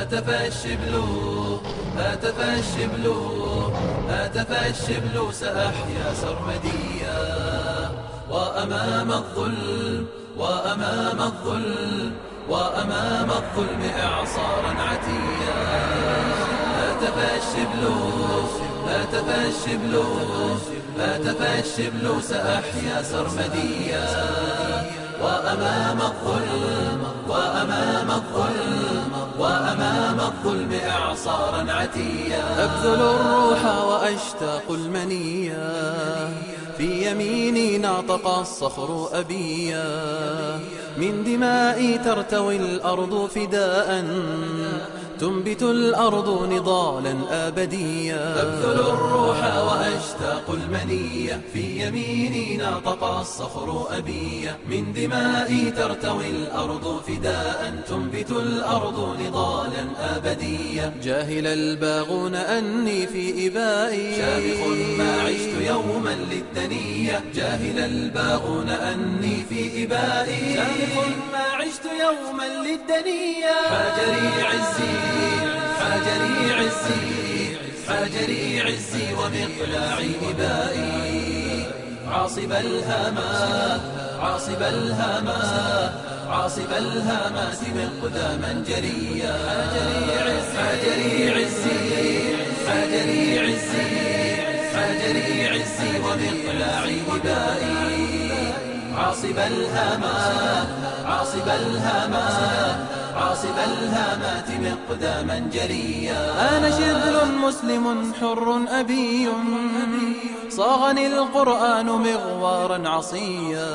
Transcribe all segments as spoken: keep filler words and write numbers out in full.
هاتف الشبل هاتف الشبل هاتف الشبل سأحيا سرمديا وأمام الظلم وأمام الظلم وأمام الظلم إعصارا عتيا هاتف الشبل هاتف الشبل هاتف الشبل سأحيا سرمديا وأمام الظلم وأمام الظلم وأمام الظلم إعصارا عتيا أبذل الروح وأشتاق المنيا في يميني ناطق الصخر أبيا من دمائي ترتوي الأرض فداء تنبت الأرض نضالا أبديا أبذل الروح وأشتاق المنية في يميني ناطق الصخر أبيا من دمائي ترتوي الأرض فداء تنبت الأرض نضالا أبديا جاهل الباغون أني في إبائي شامخ ما عشت يوما للدنية جاهل الباغون أني في إبائي شامخ ما عشت يوما للدنيا حاجري عزي حاجري عزي حاجري عزي ومقلاعي إبائي عاصب الهامات عاصب الهامات عاصب الهامات مقداما جريا حاجري عزي حاجري عزي حاجري عزي ومقلاعي إبائي عاصب الهامات عاصب الهامات عاصب الهامات مقداما جريا أنا شبل مسلم حر أبي صاغني القرآن مغوارا عصيا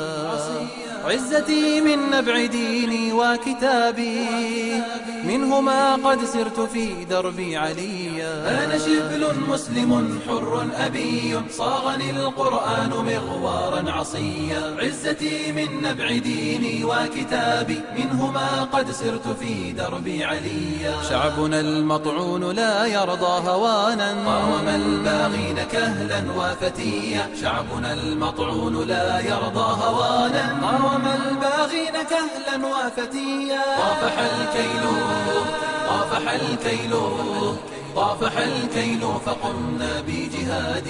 عزتي من نبع ديني وكتابي منهما قد سرت في دربي عليا أنا شبل مسلم حر أبي صاغني القرآن مغوارا عصيا عزتي من نبع ديني وكتابي منهما قد سرت في دربي عليا شعبنا المطعون لا يرضى هوانا قاوم الباغين كهلا وفتيا شعبنا المطعون لا يرضى هوانا قاوم الباغين كهلا وفتيا طافح الكيل طافح الكيل طافح الكيل فقمنا بجهاد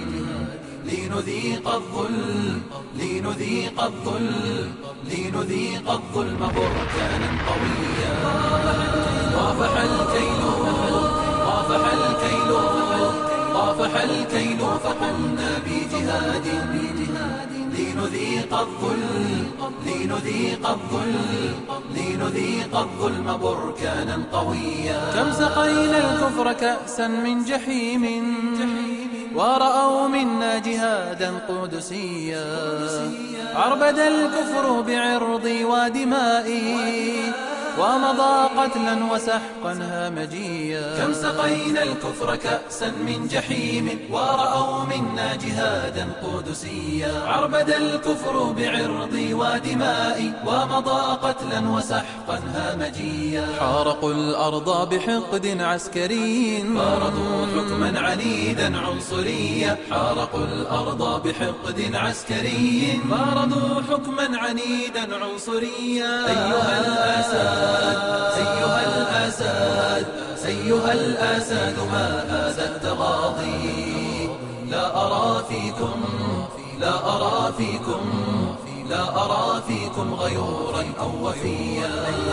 لنذيق الظلم لنذيق الظلم لنذيق الظلم بركانا قويا طافح الكيل طافح الكيل طافح الكيل فقمنا بجهاد لنذيق الظلم لنذيق الظلم لنذيق الظلم بركانا قويا كم سقينا الكفر كأسا من جحيم ورأوا منا جهادا قدسيا عربد الكفر بعرضي ودمائي ومضى قتلا وسحقا هامجيا كم سقينا الكفر كأسا من جحيم ورأوا منا جهادا قدسيا عربد الكفر بعرضي ودمائي ومضى قتلا وسحقا هامجيا حارقوا الأرض بحقد عسكري فرضوا حكما عنيدا عنصريا حارقوا الأرض بحقد عسكري فرضوا حكما عنيدا عنصريا أيها الأساد أيها الأساد أيها الأساد ما هذا التغاضي لا أرى فيكم لا أرى فيكم لا أرى فيكم غيورا أو وفيا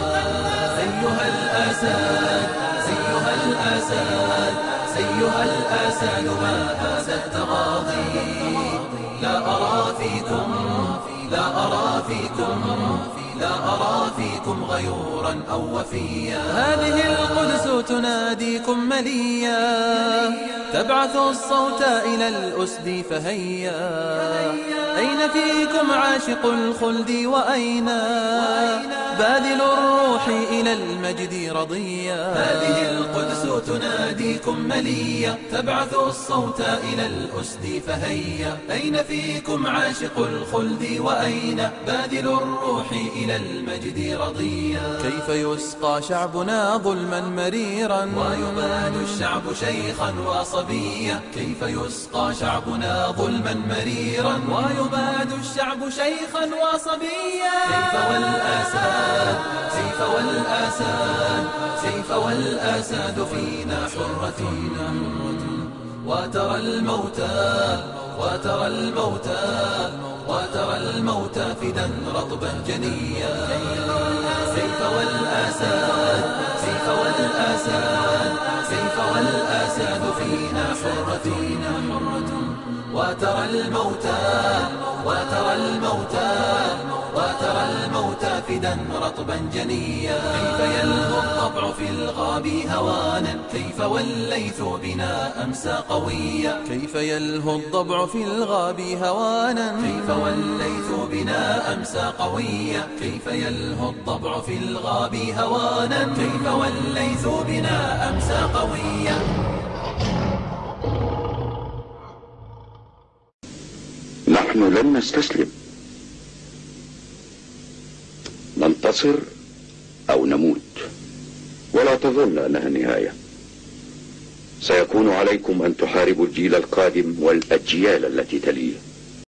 أيها الأساد أيها الأساد أيها الأساد ما هذا التغاضي لا أرى فيكم لا أرى فيكم لا أرى فيكم غيورا أو وفيا هذه القدس تناديكم مليا تبعث الصوت إلى الأسد فهيا أين فيكم عاشق الخلد وأين باذل الروح إلى المجد رضيا هذه القدس تناديكم مليا تبعث الصوت إلى الأسد فهيا أين فيكم عاشق الخلد وأين باذل الروح إلى إلى المجد رضيا. كيف يسقى شعبنا ظلما مريرا ويباد الشعب شيخا وصبيا. كيف يسقى شعبنا ظلما مريرا ويباد الشعب شيخا وصبيا. كيف والآساد سيف والآساد سيف والآساد فينا حرة. وترى الموتى وترى الموتى وترى الموتى فدا رطبا جنيا. سيف والآساد سيف والآساد سيف والآساد فينا حرة. وترى الموتى وترى الموتى وترى الموتى فدا رطبا جنيا. كيف يلهو الضبع في الغاب هوانا. كيف والليث بنا أمسى قويا. كيف يلهو الضبع في الغاب هوانا. كيف والليث بنا أمسى قويا. كيف يلهو الضبع في الغاب هوانا. كيف والليث بنا أمسى قويا. نحن لن نستسلم، ننتصر أو نموت، ولا تظن أنها النهاية. سيكون عليكم أن تحاربوا الجيل القادم والأجيال التي تليه.